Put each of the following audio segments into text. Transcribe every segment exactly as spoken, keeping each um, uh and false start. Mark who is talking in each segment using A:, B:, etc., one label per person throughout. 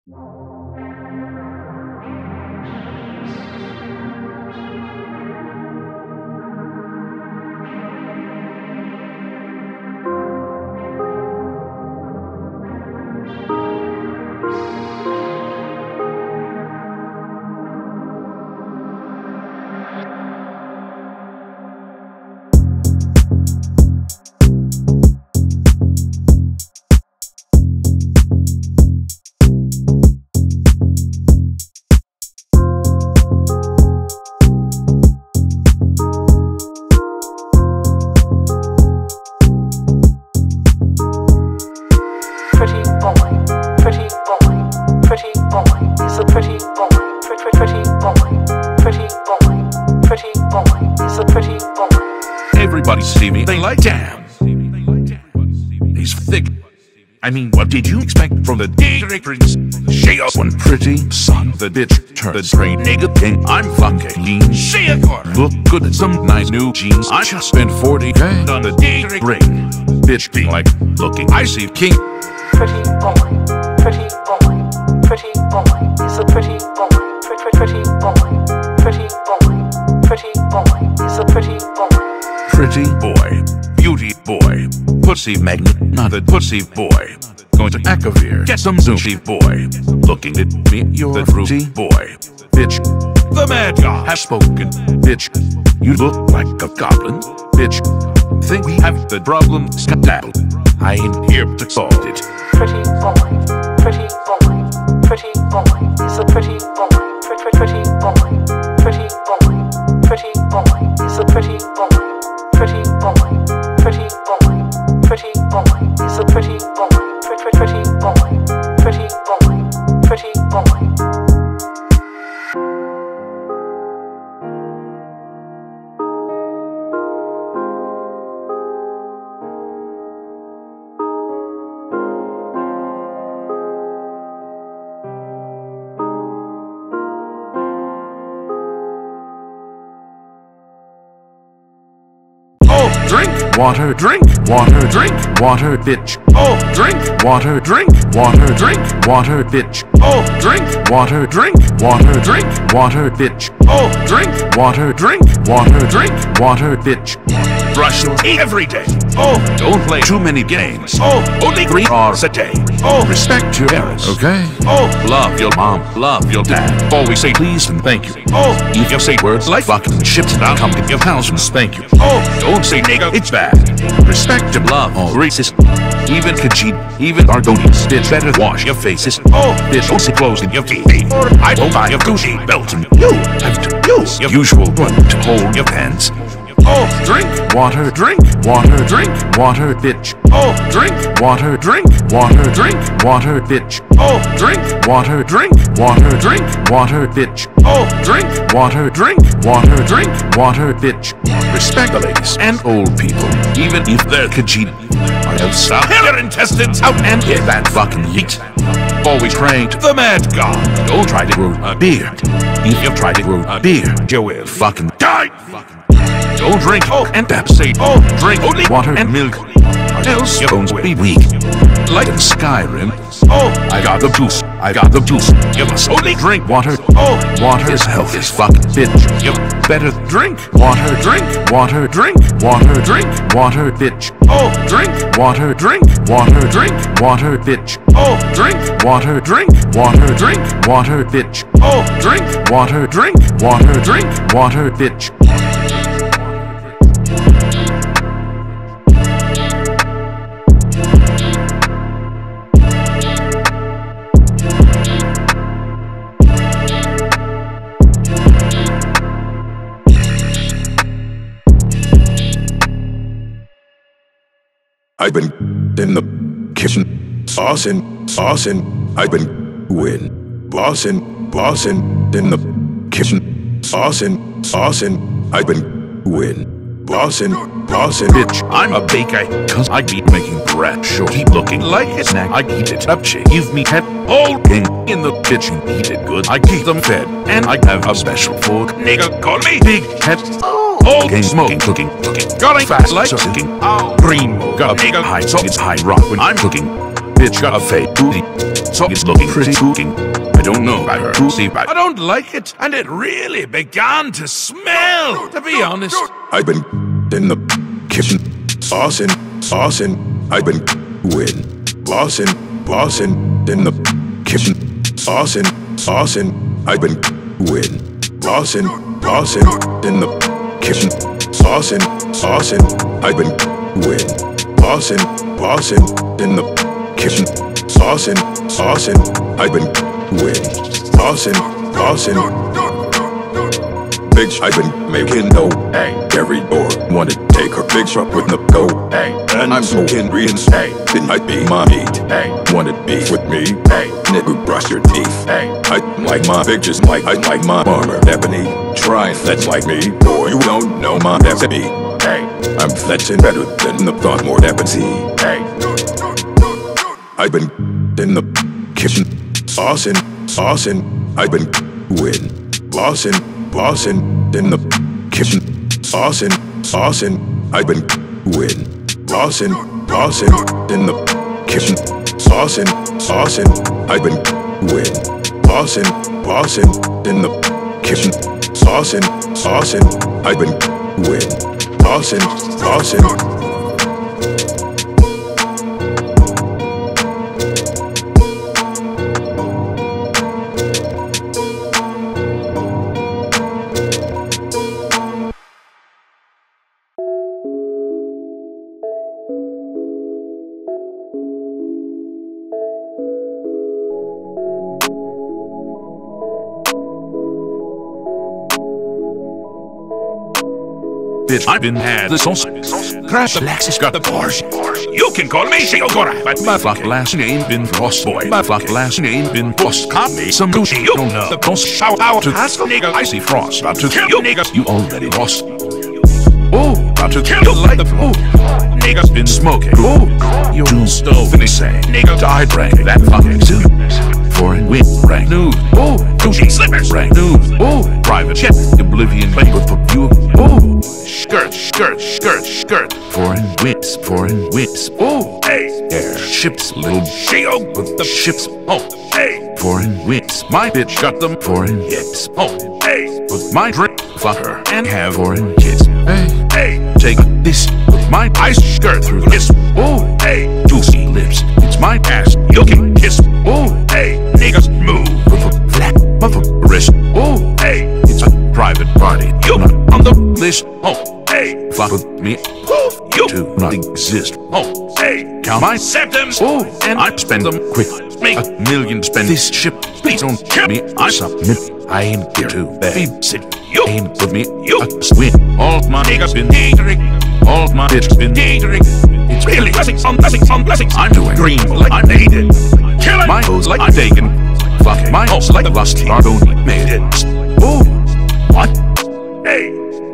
A: Everybody see me, they like, damn, he's thick. I mean, what did you expect from the directors? She is one pretty son of a bitch, turned a straight nigga king. I'm fucking lean. She a quarter. Look good in some nice new jeans. I just spent forty K on the direct ring. Bitch being like, looking icy king.
B: Pretty boy, pretty boy, pretty boy, he's a pretty boy, pretty, pretty boy, pretty boy, pretty boy, he's a pretty boy.
A: Pretty boy, beauty boy, pussy magnet, not a pussy boy. Going to Akavir, get some sushi boy. Looking at me, you're the fruity boy. Bitch, the mad god has spoken. Bitch, you look like a goblin. Bitch, think we have the problem skedaddle. I ain't here to solve it.
B: Pretty boy, pretty boy, pretty boy, he's a pretty boy, pretty, pretty boy, pretty boy, pretty boy, he's a pretty boy. Pretty boy, pretty boy, pretty boy, he's a pretty boy, pretty, pretty boy, pretty boy, pretty boy.
A: Drink water, drink water, drink water, bitch. Oh, drink water, drink water, drink water, bitch. Oh, drink water, drink water, drink water, bitch. Oh, drink water, drink water, drink water, bitch. Brush your teeth every day. Oh, don't play too many games. Oh, only three hours a day. Oh, respect your parents. Okay. Oh, love your mom, love your dad. Always say please and thank you. Oh, if you say words like fucking shit, I'll come to your house and spank you. Oh, don't say nigga, it's bad. Respect and love all races. Even Khajiit, even Argonis. Bitch, better wash your faces. Oh, bitch, don't sit close in your T V. I won't buy your Gucci belt and you have to use your usual one to hold your pants. Oh, drink water, drink water, drink water, bitch. Oh, drink water, drink water, drink water, bitch. Oh, drink water, drink water, drink water, bitch. Oh, drink water, drink water, drink water, bitch. Respect the ladies and old people, even if they're Khajiit. I have some your intestines out and hit that fucking yeet. Always pray to the mad god. Don't try to grow a beard. If you try to grow a beard, you will fucking die. Don't drink Coke and Pepsi. Oh, drink only water and milk, or else your bones will be weak. Like in Skyrim. Oh, I got the juice. I got the juice. You must only drink water. Oh, water is health is fucking bitch. You better drink water. Drink water. Drink water. Drink water, bitch. Oh, drink water. Drink water. Drink water, bitch. Oh, drink water. Drink water. Drink water, bitch. Oh, drink water. Drink water. Drink water, bitch.
C: I've been in the kitchen, saucing, saucing. I've been win, bossing, bossing in the kitchen, saucing, saucing. I've been win, bossing, bossing.
A: Bitch, I'm a baker, cause I keep making bread. Sure, keep looking like a snack. I eat it up, shit. Give me head, all king in the kitchen. Eat it good. I keep them fed, and I have a special food. Nigga, call me big head. All game smoking, cooking, cooking. Got a fast like cooking. Oh, green, got a big high, so it's high rock when I'm cooking. bitch got a fake booty, so it's looking pretty cooking. I don't know about her pussy, but I don't like it, and it really began to smell, to be honest.
C: I've been in the kitchen, saucing, saucing. I've been win, bossing, bossing in the kitchen, saucing, saucing. I've been win, bossing, bossing in the kitchen, saucing, saucing. I've been win, bossing, bossing in the kitchen, saucing, saucing. I've been win, bossing, bossing. Bitch, I've been making dough. Hey, every door wanna take her big truck with the go. Hey, and I'm smoking greens. Hey, it might be my meat. Hey, wanna beef with me? Hey, nigga, brush your teeth. Hey, I like my bitches like I like my armor. Ebony, try that's like me. Boy, you don't know my recipe. Hey, I'm flexing better than the thought more ebony. Hey, I've been in the kitchen, saucing, saucing. I've been win, bossing, bossing in the kitchen, saucing, saucing. I've been win, bossing, bossing in the kitchen, saucing, saucing. I've been win, bossing, bossing in the kitchen, saucing, saucing. I've been win, bossing, bossing.
A: Bitch, I've been had the sauce. Crash Alexis got the Porsche. You can call me Shiogora, but my fuck last name been Frost Boy. My fuck last name been Frost. Cop me some douchey. You don't know the post. Shout out to ask nigga. I see Frost about to kill you niggas. You already lost. Oh, about to kill you like the oh. Niggas been smoking. Oh, you stove and they say nigga died rank that fucking suit. Foreign wind rank nude. Oh, douchey slippers rank nude. Oh, private jet oblivion play with for you. Oh, skirt, skirt, skirt, skirt. Foreign whips, foreign whips. Oh, hey, airships, little shield with the ships. Oh, hey, foreign whips. My bitch got them foreign hips. Oh, hey, with my drink, fuck her and have foreign kids. Hey, hey, take this with my ice skirt through this. Oh, hey, juicy lips. It's my ass. You can kiss. Oh, hey, niggas move with a flat of a wrist. Oh, hey, it's a private party. You're not on the list. Oh, hey, fuck with me. Oh, you do not exist. Oh, hey, count my septums. Oh, and I spend them quick. Make a million spend this ship. Please don't kill me. I submit. I ain't here to babysit. You ain't with me. You a swing. All my niggas been dating. All my bitches been dating. It's really blessings on blessings on blessings. I'm doing green like I made it. Killing my hoes like I'm taken. Fucking my hoes like the last Lardoni made it. Oh, what? Hey.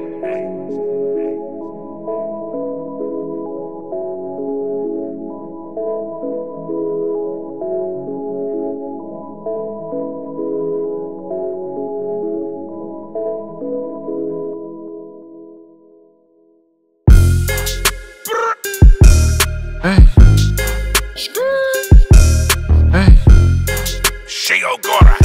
A: Hey. Hey. Shiogora.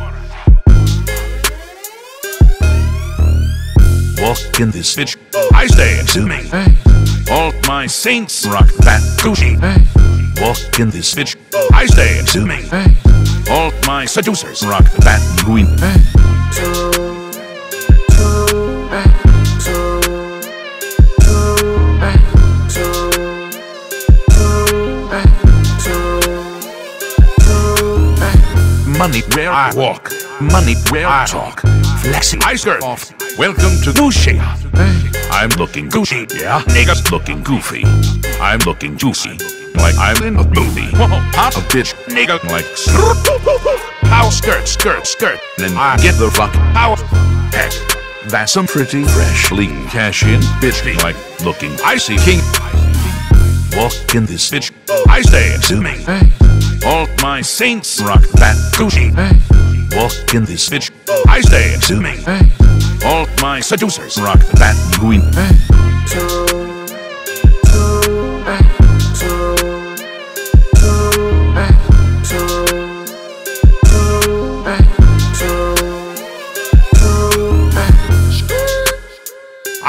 A: Walk in this bitch. I stay into me. Hey. All my saints rock that Gucci. Hey. Walk in this bitch. I stay into me. Hey. All my seducers rock that Queen. Hey. Money where I walk, money where I talk. Flexing I skirt off. Welcome to Gucci. Hey. I'm looking Gucci, yeah. Niggas looking goofy. I'm looking juicy, like I'm in a movie. Pop a bitch, nigga like power skirt, skirt, skirt. Then I get the fuck power. Heck, that's some pretty fresh lean cash in bitch like looking icy king. Walk in this bitch, I stay into me. Hey. All my saints rock that Gucci. Hey. Walk in this bitch, I stay into me. Hey. All my seducers rock that Queen. Hey. Hey.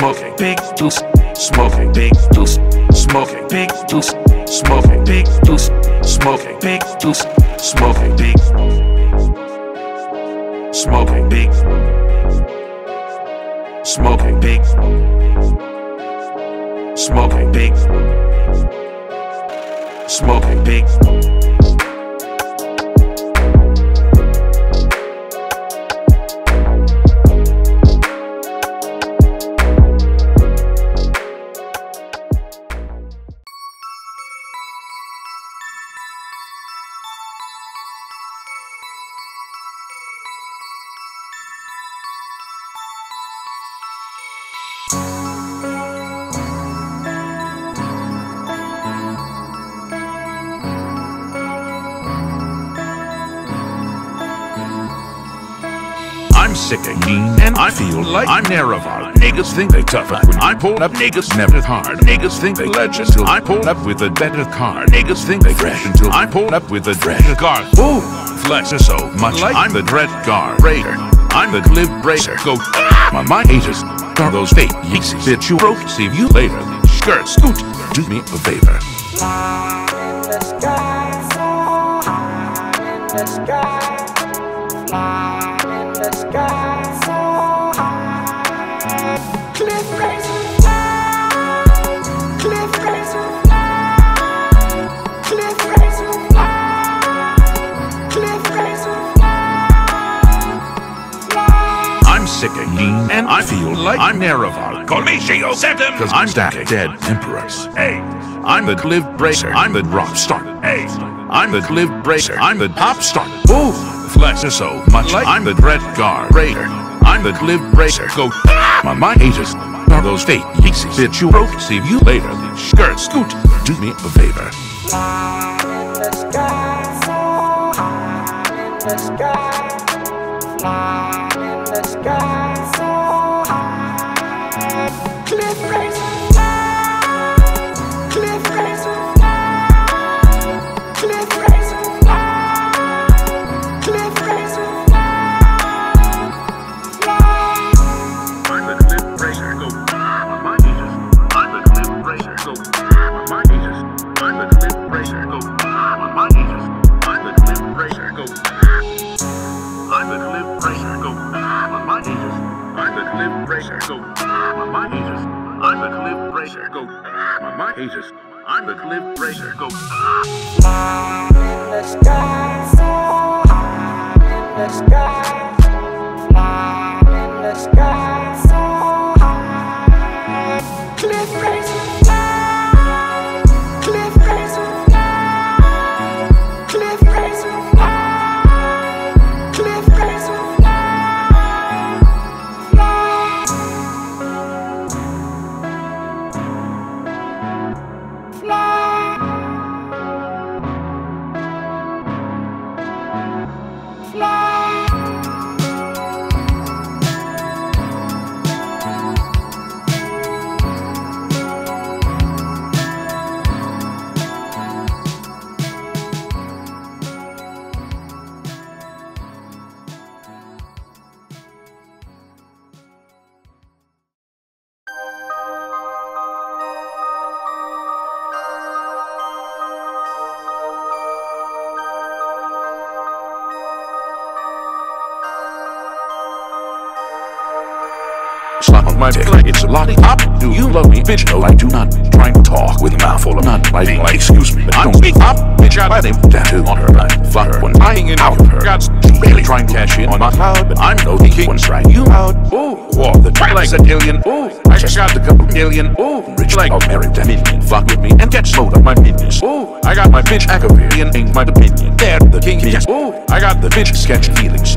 D: smoking big deuce, smoking big deuce, smoking big deuce, smoking big deuce, smoking big deuce, smoking big, smoking big, smoking big, smoking big, smoking big.
A: I'm sick of lean and I feel like I'm Nerevar. Niggas think they tough when I pull up. Niggas never hard. Niggas think they legend till I pull up with a better car. Niggas think they fresh until I pull up with a better car. Ooh, flex is so much like I'm the Dread Guard Raider. I'm the Cliff Racer. Go, my my haters are those fake Yeezys. Bitch, you broke. See you later. Skirt scoot. Do me a favor.
B: Fly in the sky, so high in the sky. Fly in the sky, so high. Cliff racer fly, cliff racer fly, cliff racer fly, cliff racer fly, fly.
A: I'm sick of lean and I feel like I'm Nerevar. Call me Shio Septim, cause I'm stacking dead emperors. Hey, I'm the Cliff Bracer. I'm the rock star. Hey, I'm the Cliff Bracer. I'm the pop star. Ooh, flex is so much like I'm the Dread Guard Raider. I'm the Cliff Bracer. Go, my my haters are those fake Yeezys. Bitch, you broke. See you later. Skirt scoot. Do me a favor.
B: Fly in the sky, so high in the sky. Fly in the sky, so high. Cliff racer fly, cliff racer fly, cliff racer fly, cliff racer fly, fly.
A: I'm the Cliff Bracer. Go, my haters. I'm the Cliff Bracer. Go, my haters. I'm the Cliff Bracer. Go, my haters. I'm the Cliff Bracer. Go, I'm the Cliff Bracer. Go, my haters. I'm the Cliff Bracer. Go, my haters. I'm the Cliff Bracer. Go, my haters. I'm the Cliff Bracer. Go.
B: Fly in the sky, so high in the sky. Fly in the sky, so high. Cliff racer fly, cliff racer fly, cliff racer fly, cliff racer fly, fly, fly, fly.
A: Slap on my dick like it's a lollipop. Do you love me, bitch? No, I do not. Trying to talk with a mouthful of not biting like, excuse me, but I don't speak up. Bitch, I got a tattoo on her back. Fuck her when lying in out of her guts. She really trying to cash in on my cloud, but I'm no the king when strike you out. Ooh, war the track like a billion. Ooh, I just got the couple million. Ooh, rich like I'll marry ten million. Fuck with me and get slowed up my minions. Ooh, I got my bitch Agavarian, ain't my opinion. They're the king, yes. Ooh, I got the bitch sketchy feelings.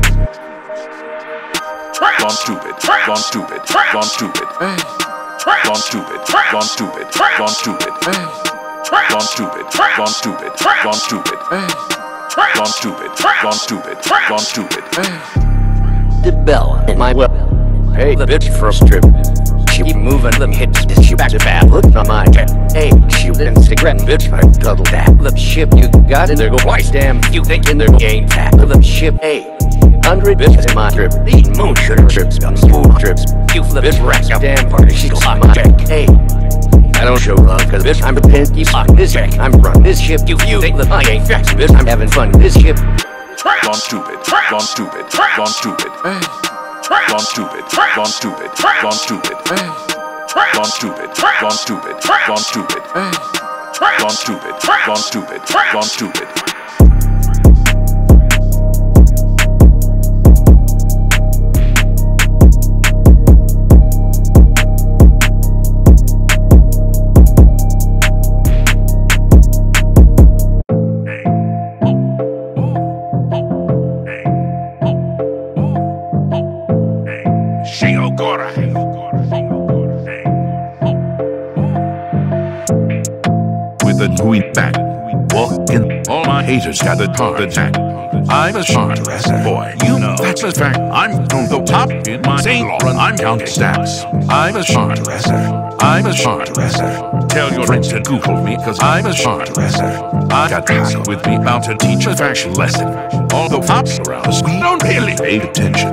A: Gone stupid, gone stupid, gone stupid, gone stupid, gone stupid, gone stupid, gone stupid, gone stupid, gone stupid, gone stupid, gone stupid, gone stupid.
E: The bell in my whip. Hey, the bitch for a strip. She moving them hips, she back to back, look on my head. Hey, she Instagram bitch, I double that. The ship you got in there go twice, damn. You think in there ain't that? The ship, hey. hundred bitches in my trip. Eating moon sugar trips, got school trips. You flip bitch racks, damn party, she gon' suck my check. Hey, I don't show love, cause bitch, I'm a pimp, you suck this check. I'm run this ship, you you think that I ain't facts, bitch, I'm having fun this ship.
D: Gone stupid, gone stupid, gone stupid, hey. Gone stupid, gone stupid, gone stupid, hey. Gone stupid, gone stupid, gone stupid, hey. Gone stupid, gone stupid, gone stupid.
A: With a queen back, walking, all my haters got the heart attack. I'm a smart boy, you know that's a fact. I'm on the top in my Saint Laurent, I'm counting stacks. I'm a smart I'm a smart Tell your friends to Google me, cause I'm a smart I got guys with me about to teach a fashion lesson. All the tops around us, we don't really pay attention.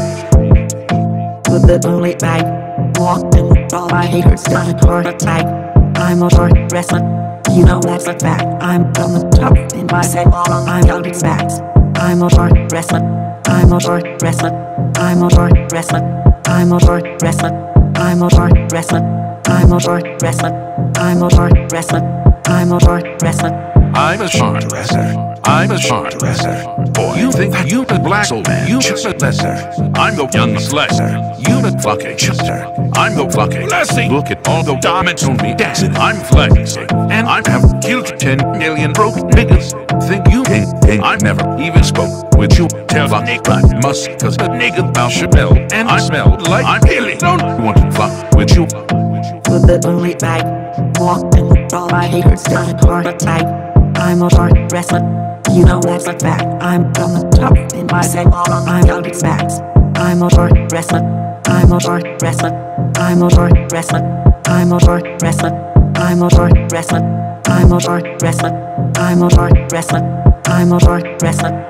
F: With the only bag, walking, all my haters got a heart attack. I'm a short wrestler, you know that's a fact. I'm on the top in my Saint Laurent, I'm counting stacks. I'm a short wrestler, I'm a short wrestler, I'm a short wrestler, I'm a short wrestler, I'm a short wrestler, I'm a short wrestler, I'm a short wrestler, I'm a short wrestler.
A: I'm a smart wrestler. I'm a smart wrestler. Boy, you think that you the black soul man? You just a lesser. I'm the youngest lesser. You the fucking chester. I'm the fucking blessing. Look at all the diamonds on me dancing. I'm flexing, and I have killed ten million broke niggas. Think you think, think I never even spoke with you? Tell a nigga I must, cause a nigga about Chappelle, and I smell like I'm really don't want to fuck with you.
F: With the only bag, walking, all my haters got a heart attack. I'm a short wrestler, you know that's a fact. I'm on the top in my Saint Laurent, I'm counting stacks. I'm a short wrestler, I'm a short wrestler, I'm a short wrestler, I'm a short wrestler, I'm a short wrestler, I'm a short wrestler, I'm a short wrestler, I'm a short wrestler.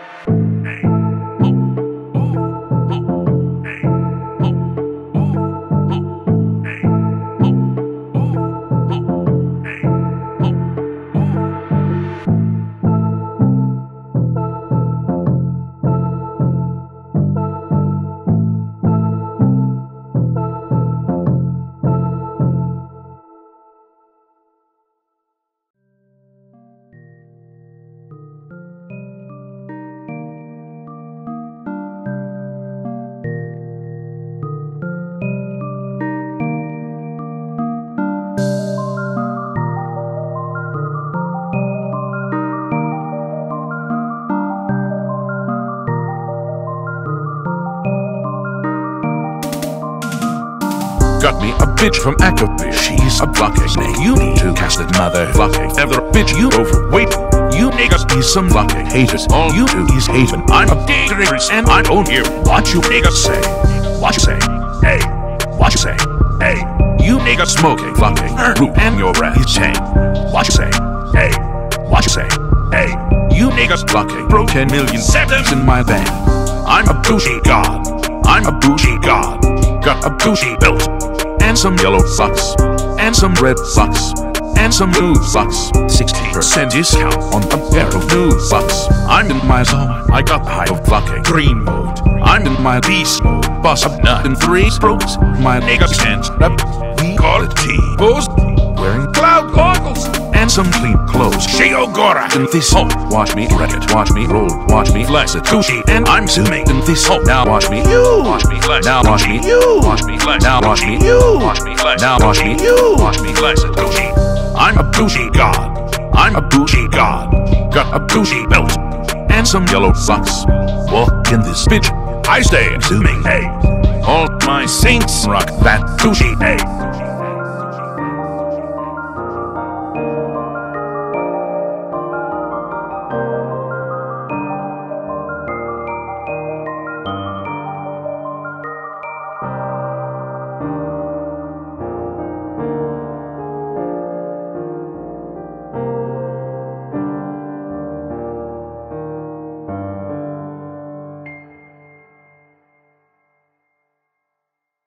A: Got me a bitch from Acapulco. She's a fucking snake. You need to cast that motherfucking other bitch. You overweight. You niggas be some lucky haters. All you do is hate. I'm a dangerous and I don't hear what you niggas say. What you say? Hey. What you say? Hey. You niggas smoking fucking root and your breath is tame. What you say? Hey. What you say? Hey. You niggas fucking broke ten million septums in my band. I'm a bougie god. I'm a bougie god. Got a bougie belt. And some yellow socks, and some red socks, and some blue socks. sixty percent discount on a pair of new socks. I'm in my zone, I got the high of fucking green mode. I'm in my beast mode, boss up nut in three strokes. My nigga stands up, we call it T-pose. Wearing cloud goggles, and some clean clothes. Shiogora in this home. Watch me wreck it, watch me roll, watch me flex it. Tushi, and I'm zooming in this home. Now watch me, you watch me flex. Now watch me, you watch me flex. Now watch me, you watch me flex. Now watch me, you watch me flex it. Tushi, I'm a bougie god. I'm a bougie god. Got a bougie belt and some yellow socks. Walk in this bitch, I stay zooming. Hey, all my saints rock that bougie. Hey.